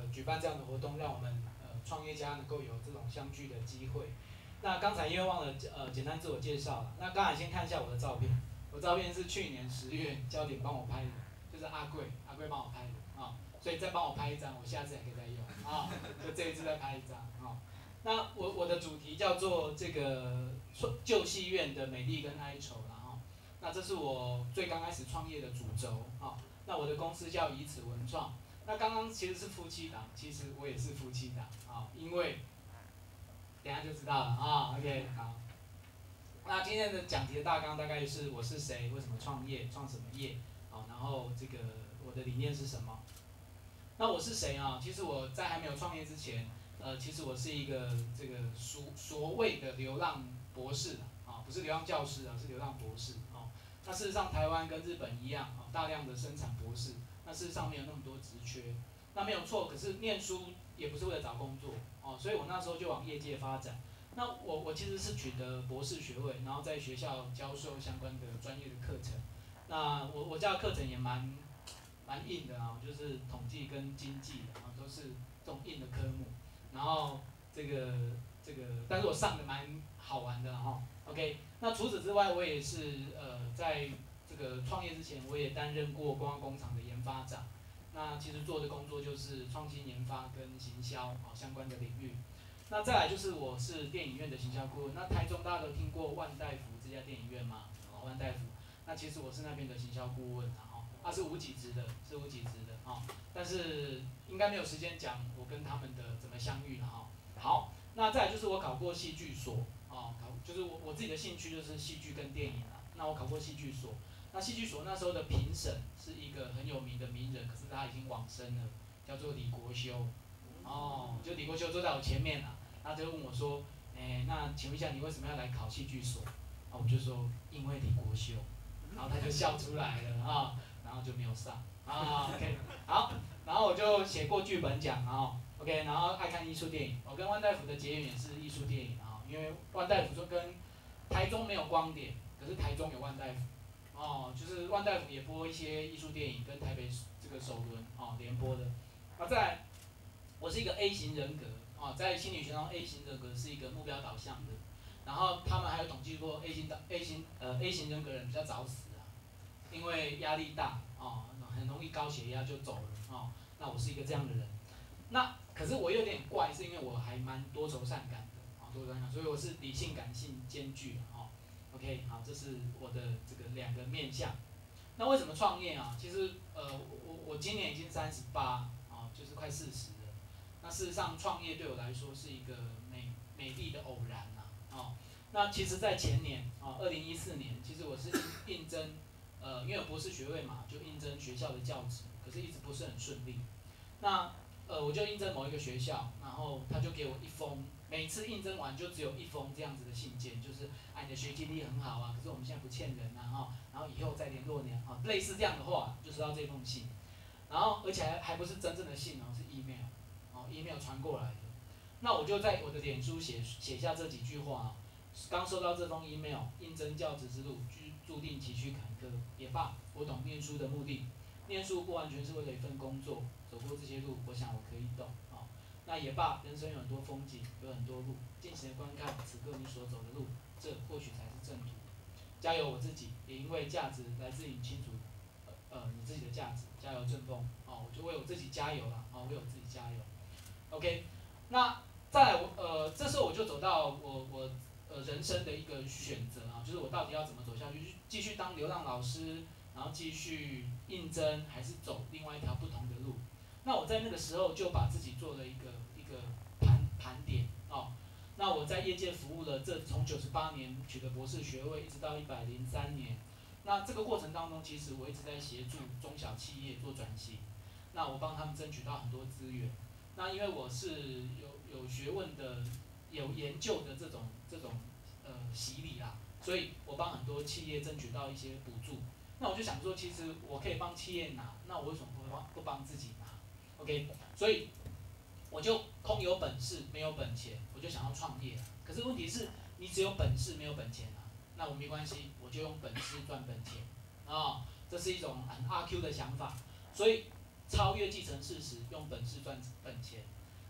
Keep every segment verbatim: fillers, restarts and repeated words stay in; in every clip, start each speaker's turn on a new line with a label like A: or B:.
A: 举办这样的活动，让我们呃创业家能够有这种相聚的机会。那刚才因为忘了呃简单自我介绍了，那刚才先看一下我的照片，我照片是去年十月焦点帮我拍的，就是阿贵，阿贵帮我拍的啊，所以再帮我拍一张，我下次还可以再用啊，就这一次再拍一张啊。那我我的主题叫做这个旧戏院的美丽跟哀愁啦哈，那这是我最刚开始创业的主轴啊。那我的公司叫以此文创，那刚刚其实是夫妻档，其实我也是夫妻档啊，因为等一下就知道了啊。OK， 好。那今天的讲题的大纲大概是我是谁，为什么创业，创什么业，啊，然后这个我的理念是什么。那我是谁啊？其实我在还没有创业之前，呃，其实我是一个这个所所谓的流浪博士啊，不是流浪教师啊，是流浪博士啊。那事实上，台湾跟日本一样啊，大量的生产博士。那事实上没有那么多职缺，那没有错。可是念书也不是为了找工作哦，所以我那时候就往业界发展。那我我其实是取得博士学位，然后在学校教授相关的专业的课程。那我我教的课程也蛮蛮硬的啊，就是统计跟经济啊，都是这种硬的科目。然后这个这个，但是我上的蛮好玩的哈。OK， 那除此之外，我也是呃在这个创业之前，我也担任过观光工厂的研发长。那其实做的工作就是创新研发跟行销啊相关的领域。那再来就是我是电影院的行销顾问。那台中大家都听过万代福这家电影院吗？哦，万代福。那其实我是那边的行销顾问啊，哈，他是无给职的，是无给职的啊。但是应该没有时间讲我跟他们的怎么相遇了哈。好，那再来就是我考过戏剧所啊，考就是我我自己的兴趣就是戏剧跟电影啊。那我考过戏剧所，那戏剧所那时候的评审是一个很有名的名人，可是他已经往生了，叫做李国修。哦，就李国修坐在我前面了，他就问我说，哎，那请问一下你为什么要来考戏剧所？啊，我就说因为李国修，然后他就笑出来了啊，然后就没有上啊。OK， 好，然后我就写过剧本奖啊 ，OK， 然后爱看艺术电影，我跟万代福的结缘也是艺术电影啊，因为万代福说跟台中没有光点，可是台中有万代福。哦，就是万代福也播一些艺术电影，跟台北这个首轮哦联播的。啊，再来，我是一个 A 型人格啊，在心理学上 A 型人格是一个目标导向的。然后他们还有统计过 A 型的 A 型呃 A 型人格人比较早死啊，因为压力大啊，很容易高血压就走了啊。那我是一个这样的人。那可是我有点怪，是因为我还蛮多愁善感的啊，多愁善感，所以我是理性感性兼具啊。OK， 好，这是我的这个两个面向。那为什么创业啊？其实呃，我我今年已经三十八啊，就是快四十了。那事实上，创业对我来说是一个美美丽的偶然呐啊、哦。那其实，在前年啊，二零一四年，其实我是应应征呃，因为有博士学位嘛，就应征学校的教职，可是一直不是很顺利。那呃，我就应征某一个学校，然后他就给我一封，每次应征完就只有一封这样子的信件，就是啊你的学习力很好啊，可是我们现在不欠人啊哈，然后以后再联络你啊，类似这样的话，就收到这封信，然后而且还还不是真正的信哦，是 email， 哦 email 传过来的，那我就在我的脸书写写下这几句话啊，刚收到这封 email， 应征教职之路注定崎岖坎坷，也罢，我懂念书的目的，念书不完全是为了一份工作。走过这些路，我想我可以懂啊、哦。那也罢，人生有很多风景，有很多路，尽情的观看此刻你所走的路，这或许才是正途。加油我自己，也因为价值来自于你清楚，呃呃你自己的价值，加油正风哦，我就为我自己加油了啊、哦，为我自己加油。OK， 那再来我呃，这时候我就走到我我呃人生的一个选择啊，就是我到底要怎么走下去，继续当流浪老师，然后继续应征，还是走另外一条不同的路？那我在那个时候就把自己做了一个一个盘盘点哦。那我在业界服务了这从九十八年取得博士学位，一直到一百零三年。那这个过程当中，其实我一直在协助中小企业做转型。那我帮他们争取到很多资源。那因为我是有有学问的、有研究的这种这种呃洗礼啦，所以我帮很多企业争取到一些补助。那我就想说，其实我可以帮企业拿，那我为什么不帮不帮自己拿 ？OK， 所以我就空有本事没有本钱，我就想要创业。可是问题是，你只有本事没有本钱啊，那我没关系，我就用本事赚本钱啊、哦，这是一种很阿 Q 的想法。所以超越既成事实，用本事赚本钱。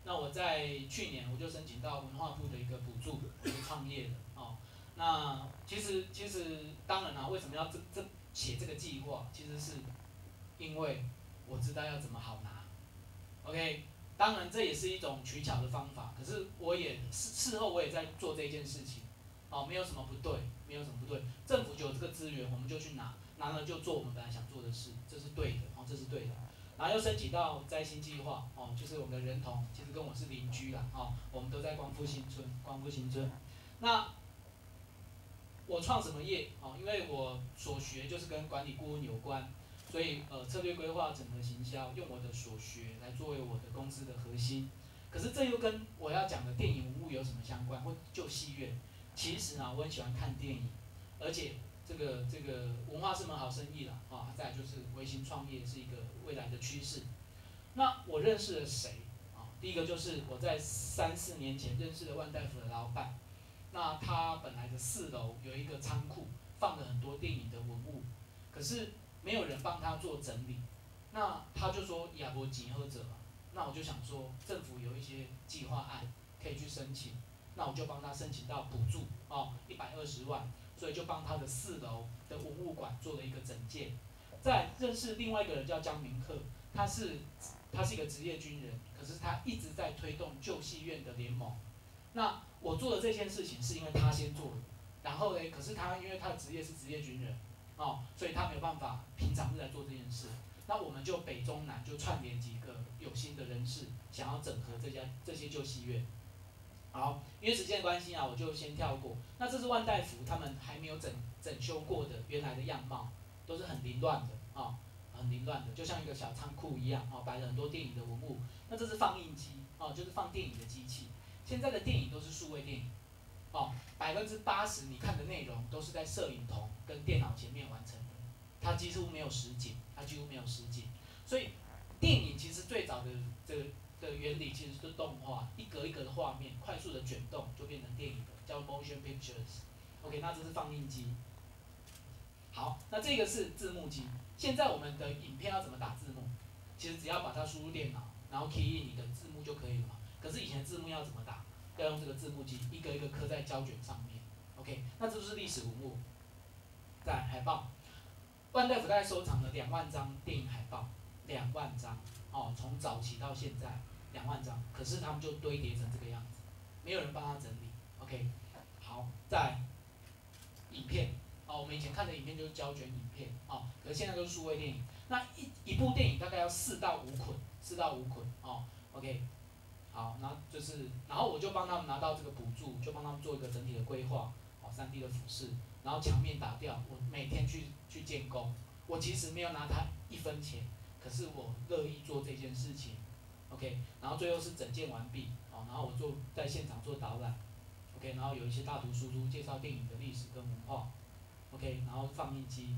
A: 那我在去年我就申请到文化部的一个补助，我就创业了哦。那其实其实当然啦、啊，为什么要这这写这个计划？其实是因为我知道要怎么好拿。OK， 当然这也是一种取巧的方法，可是我也事事后我也在做这件事情，哦，没有什么不对，没有什么不对，政府就有这个资源，我们就去拿，拿了就做我们本来想做的事，这是对的，哦，这是对的。然后又申请到摘星计划，哦，就是我们的人同，其实跟我是邻居啦，哦，我们都在光复新村，光复新村。那我创什么业？哦，因为我所学就是跟管理顾问有关。所以，呃，策略规划、整合行销，用我的所学来作为我的公司的核心。可是这又跟我要讲的电影文物有什么相关？或旧戏院？其实啊，我很喜欢看电影，而且这个这个文化是门好生意啦，啊，再来就是微型创业是一个未来的趋势。那我认识了谁？啊，第一个就是我在三四年前认识的万代福的老板。那他本来的四楼有一个仓库，放了很多电影的文物，可是没有人帮他做整理，那他就说亚伯集合者嘛，那我就想说政府有一些计划案可以去申请，那我就帮他申请到补助哦，一百二十万，所以就帮他的四楼的文物馆做了一个整建。再认识另外一个人叫江明克，他是他是一个职业军人，可是他一直在推动旧戏院的联盟。那我做的这件事情是因为他先做的，然后呢，可是他因为他的职业是职业军人。哦，所以他没有办法平常是在做这件事。那我们就北中南就串联几个有心的人士，想要整合这家这些旧戏院。好，因为时间关系啊，我就先跳过。那这是万代福他们还没有整整修过的原来的样貌，都是很凌乱的啊、哦，很凌乱的，就像一个小仓库一样哦，摆了很多电影的文物。那这是放映机哦，就是放电影的机器。现在的电影都是数位电影。哦，百分之八十你看的内容都是在摄影棚跟电脑前面完成的，它几乎没有实景，它几乎没有实景。所以电影其实最早的这个的原理其实是动画，一格一格的画面快速的卷动就变成电影了，叫 motion pictures。OK， 那这是放映机。好，那这个是字幕机。现在我们的影片要怎么打字幕？其实只要把它输入电脑，然后 key in 你的字幕就可以了嘛。可是以前字幕要怎么打？要用这个字幕机一个一个刻在胶卷上面 ，OK， 那这就是历史文物。再来海报，万代福大概收藏了两万张电影海报，两万张哦，从早期到现在两万张，可是他们就堆叠成这个样子，没有人帮他整理 ，OK， 好，再来影片，哦，我们以前看的影片就是胶卷影片，哦，可是现在都是数位电影，那一一部电影大概要四到五捆，四到五捆，哦 ，OK。好，然后就是，然后我就帮他们拿到这个补助，就帮他们做一个整体的规划，哦，三 D 的俯视，然后墙面打掉，我每天去去建工，我其实没有拿他一分钱，可是我乐意做这件事情 ，OK， 然后最后是整建完毕，哦，然后我做在现场做导览 ，OK， 然后有一些大图输出介绍电影的历史跟文化 ，OK， 然后放映机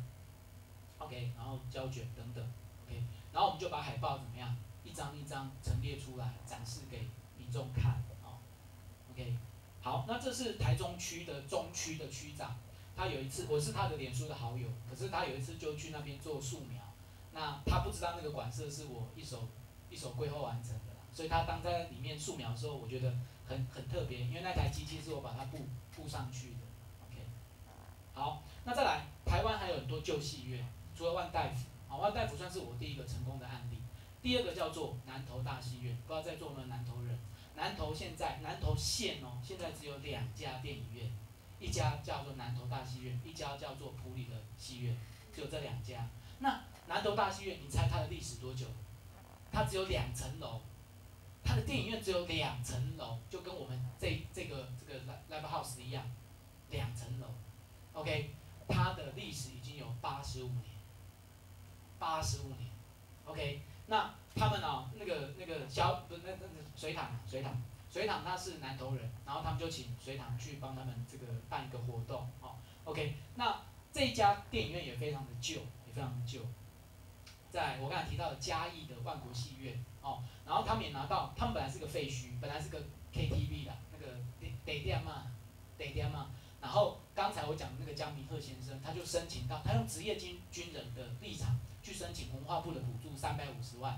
A: ，OK， 然后胶卷等等 ，OK， 然后我们就把海报怎么样？一张一张陈列出来，展示给民众看，哦 ，OK， 好，那这是台中区的中区的区长，他有一次我是他的脸书的好友，可是他有一次就去那边做素描，那他不知道那个馆舍是我一手一手规划完成的啦，所以他当在里面素描的时候，我觉得很很特别，因为那台机器是我把它布布上去的 ，OK， 好，那再来，台湾还有很多旧戏院，除了万代福，啊，万代福算是我第一个成功的案例。第二个叫做南投大戏院，不知道在座有没有南投人？南投现在南投县哦，现在只有两家电影院，一家叫做南投大戏院，一家叫做埔里的戏院，只有这两家。那南投大戏院，你猜它的历史多久？它只有两层楼，它的电影院只有两层楼，就跟我们这这个这个 live house 一样，两层楼。OK， 它的历史已经有八十五年，八十五年。OK。那他们哦，那个那个小不是那那水塘水塘水塘他是南投人，然后他们就请水塘去帮他们这个办一个活动哦。OK， 那这一家电影院也非常的旧，也非常的旧。在我刚才提到的嘉义的万国戏院哦，然后他们也拿到，他们本来是个废墟，本来是个 K T V 的那个得得店嘛，得店嘛。然后刚才我讲的那个江明鹤先生，他就申请到，他用职业军军人的立场去申请文化部的补助三百五十万，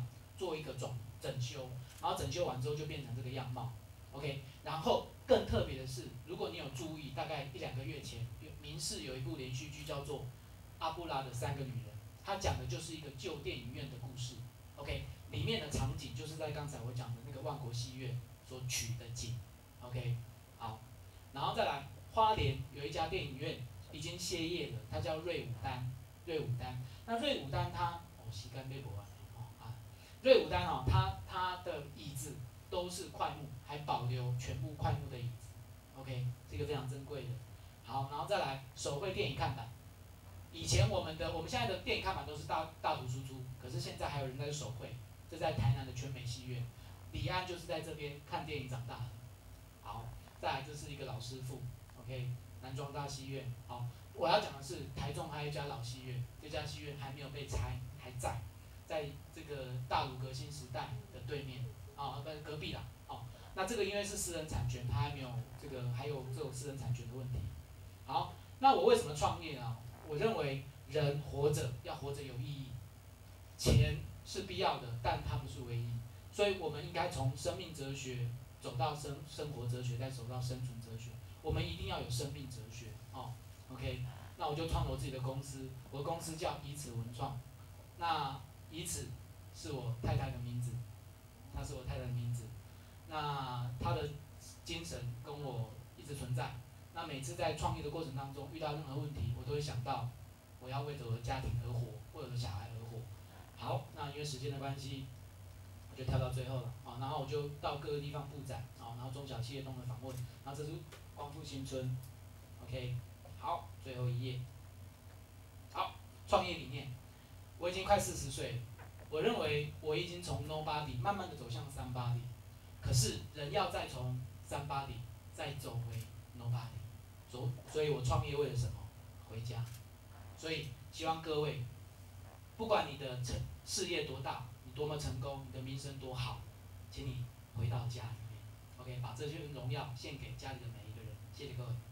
A: 做一个整整修，然后整修完之后就变成这个样貌。OK， 然后更特别的是，如果你有注意，大概一两个月前，民视有一部连续剧叫做《阿布拉的三个女人》，它讲的就是一个旧电影院的故事。OK， 里面的场景就是在刚才我讲的那个万国戏院所取的景。OK， 好，然后再来花莲有一家电影院已经歇业了，它叫瑞武丹。瑞武丹，那瑞武丹它哦，时间没无啊，哦啊，瑞武丹哦，它它的椅子都是块木，还保留全部块木的椅子。OK， 这个非常珍贵的。好，然后再来手绘电影看板。以前我们的我们现在的电影看板都是大大图输出，可是现在还有人在手绘，这在台南的全美戏院，李安就是在这边看电影长大的。好，再来这是一个老师傅 ，OK， 南庄大戏院。好，我要讲的是台中还有一家老戏院，这家戏院还没有被拆，还在，在这个大鲁革新时代的对面，啊，不是隔壁啦，哦，那这个因为是私人产权，它还没有这个还有这种私人产权的问题。好，那我为什么创业呢？我认为人活着要活着有意义，钱是必要的，但它不是唯一，所以我们应该从生命哲学走到生生活哲学，再走到生存哲学。我们一定要有生命哲学哦。OK， 那我就创了我自己的公司，我的公司叫以此文创。那以此是我太太的名字，她是我太太的名字。那她的精神跟我一直存在。那每次在创业的过程当中遇到任何问题，我都会想到我要为着我的家庭而活，为我的小孩而活。好，那因为时间的关系，我就跳到最后了啊。然后我就到各个地方布展啊，然后中小企业弄的访问，然后这是光复新村 ，OK， 好，最后一页，好，创业理念，我已经快四十岁了，我认为我已经从 nobody 慢慢的走向 somebody， 可是人要再从 somebody 再走回 nobody， 所所以我创业为了什么？回家，所以希望各位，不管你的成事业多大，你多么成功，你的名声多好，请你回到家里面 ，OK， 把这些荣耀献给家里的每一个人，谢谢各位。